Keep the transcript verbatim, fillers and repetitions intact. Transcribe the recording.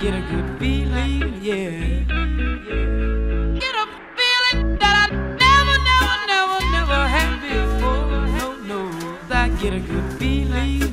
get a good feeling, yeah. Get a feeling that I never, never, never, never had before. No, no, I get a good feeling.